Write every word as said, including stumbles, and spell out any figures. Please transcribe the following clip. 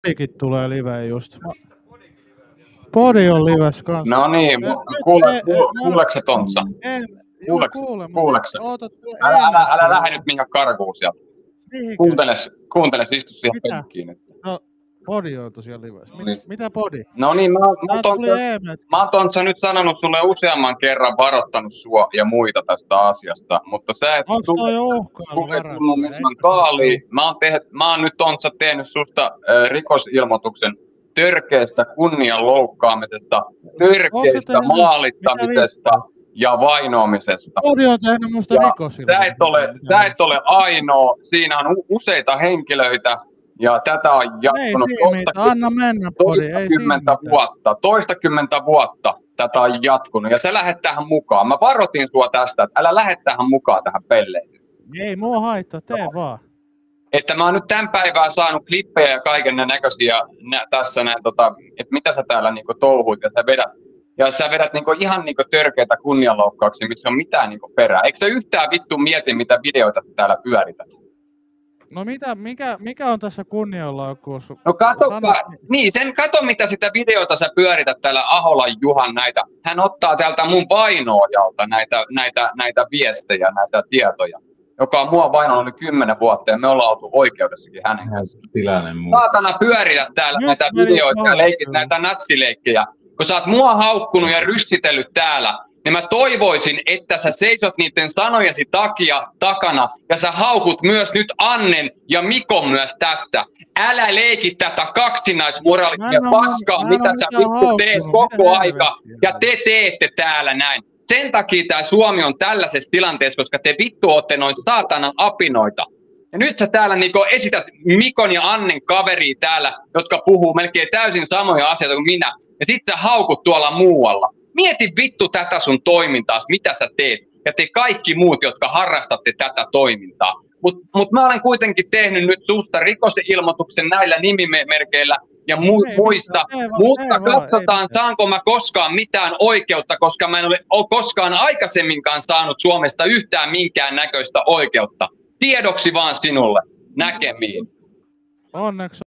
Podikin tulee liveen just. Mä... Podi on lives kanssa. No niin, kuule, kuuleeko se Tontsa? En, joo kuule, Kuuleeko se? Oota, älä, älä, älä lähde nyt minkään karkuun sieltä. Mihinkä? Kuunteles, kuunteles, istu siihen penkkiin nyt. No, Podi on tosiaan livessä. Mit, niin. Mitä Podi? No niin, mä, mä, Tontsa, mä oon Tontsa nyt sanonut sulle useamman kerran varoittanut sua ja muita tästä asiasta, mutta sä et tullut mukaan kaaliin. Mä oon, tehnyt, mä oon nyt Tontsa tehnyt susta äh, rikosilmoituksen törkeästä kunnian loukkaamisesta, törkeästä maalittamisesta ja vainoamisesta. Podi on tehnyt musta rikosilmoituksen. Sä et ole, sä et ole ainoa, siinä on useita henkilöitä. Ja tätä on jatkunut toistakymmentä vuotta. Toistakymmentä vuotta tätä on jatkunut. Ja sä lähdet tähän mukaan. Mä varoitin sua tästä, että älä lähde tähän mukaan tähän pelleihin. Ei mua haittaa, tee vaan. Että mä oon nyt tämän päivää saanut klippejä ja kaiken näköisiä nä, tässä näin, tota, että mitä sä täällä niinku touhuit ja sä vedät. Ja sä vedät niinku ihan niinku törkeitä kunnianloukkauksia, missä on mitään niinku perää. Eikö sä yhtään vittu mieti, mitä videoita sä täällä pyörität? No mitä, mikä, mikä on tässä kunnianloukkuus? No kato, niin, sen kato mitä sitä videota sä pyörität täällä Aholan Juhan näitä. Hän ottaa täältä mun vainoojalta näitä, näitä, näitä viestejä, näitä tietoja, joka on mua vainoa yli kymmenen vuotta ja me ollaan oltu oikeudessakin hänen kanssaan. Saatana pyörität täällä Nyt näitä videoita ja leikit näitä natsileikkejä. Kun sä oot mua haukkunut ja rystitellyt täällä, niin mä toivoisin, että sä seisot niiden sanojesi takia takana ja sä haukut myös nyt Annen ja Mikon myös tästä. Älä leiki tätä kaksinaismoralismia paskaa, mitä sä vittu teet koko aika ja te teette täällä näin. Sen takia tää Suomi on tällaisessa tilanteessa, koska te vittu ootte noin saatanan apinoita. Ja nyt sä täällä niinku esität Mikon ja Annen kaveria täällä, jotka puhuu melkein täysin samoja asioita kuin minä. Ja sit sä haukut tuolla muualla. Mieti vittu tätä sun toimintaa, mitä sä teet. Ja te kaikki muut, jotka harrastatte tätä toimintaa. Mutta mut mä olen kuitenkin tehnyt nyt susta rikosilmoituksen näillä nimimerkeillä ja mu- ei, muista. Ei, mutta ei, katsotaan, ei, saanko mä koskaan mitään oikeutta, koska mä en ole, ole koskaan aikaisemminkaan saanut Suomesta yhtään minkään näköistä oikeutta. Tiedoksi vaan sinulle. Näkemiin. Onneksi.